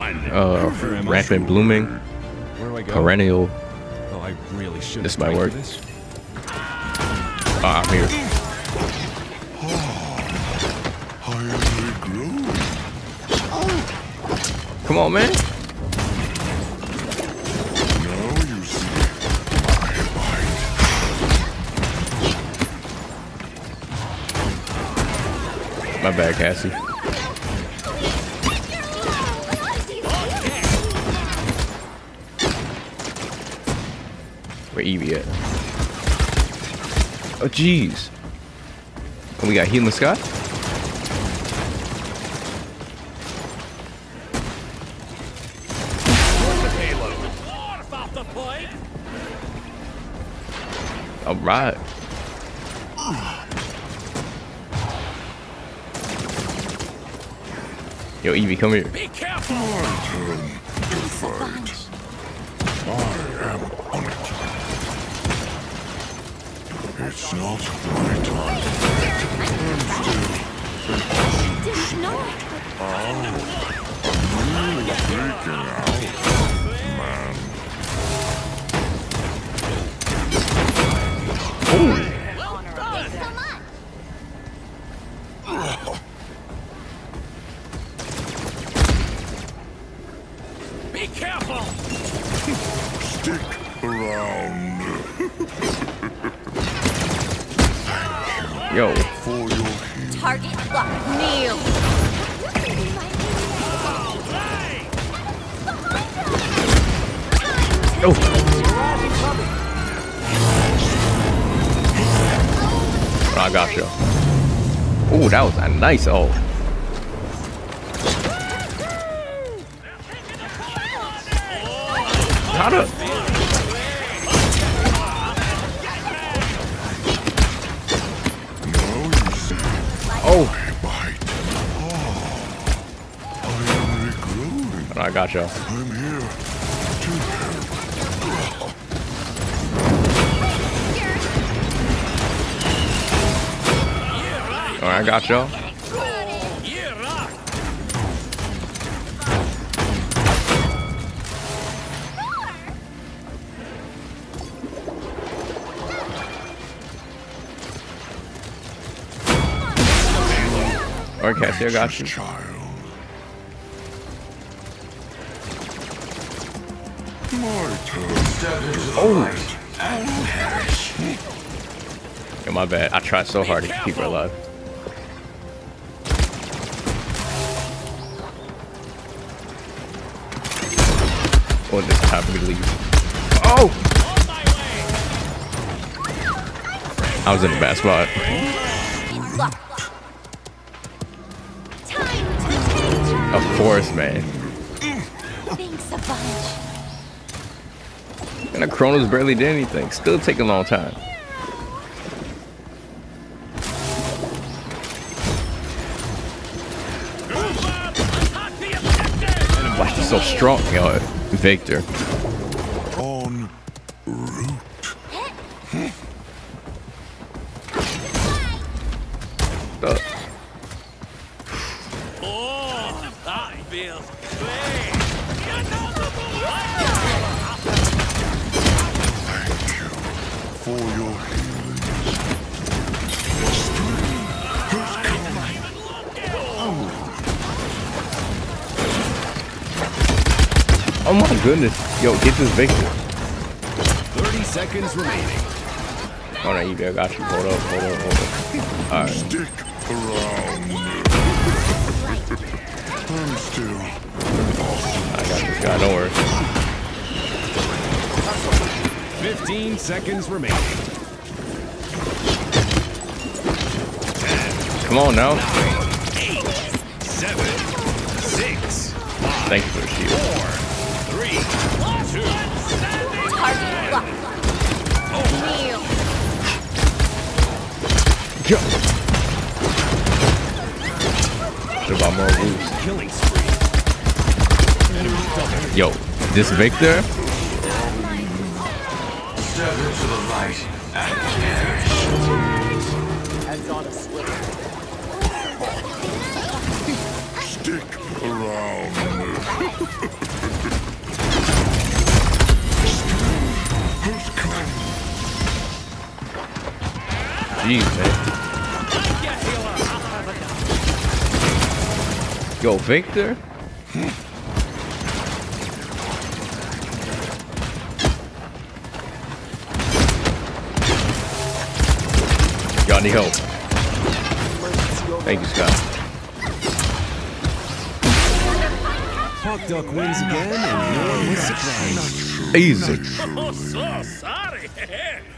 Rampant blooming. Where do I go? Perennial. Oh, I really should. This might work. I'm here. Come on, man. My bad, Cassie. Where Evie at? Oh, jeez. And we got Healing Scott. All right. Yo, Evie, come here. Be careful. My turn to fight. I am on it. It's not my time. I'm really freaking out, man. Ooh. Be careful! Stick around. Yo. For your target locked. Kneel. Oh. I got you. Oh, that was a nice ult. How to? Oh. I got you. I'm here to help. All right, I got y'all. Okay, so I got you. Oh. Yo, my bad. I tried so hard to keep her alive. Oh, this is time for me to leave. Oh! I was in a bad spot. Of course, man. Thanks a bunch. And the Chronos barely did anything. Still take a long time. Why is he so strong, yo? Victor. En route. Oh, that feels great. Thank you for your healing. Oh my goodness. Yo, get this Victor. 30 seconds remaining. Hold on, Evie, I got you. Hold up. Alright. Stick around. I'm still I got this guy, don't worry. 15 seconds remaining. 10, Come on now. 9, 8, 7, 6, 5, Thank you for the shield. 4, 3, 2, Target locked. Kneel. Yo. Should about more moves. killing spree. Enemy double. Yo, this Victor. Step into the light and perish. Heads on a swivel. stick around. Jeez, man. Yo, Victor? Y'all need help. Thank you, Scott. Hawk Duck wins again, and no one was surprised. Easy. Oh, so sorry.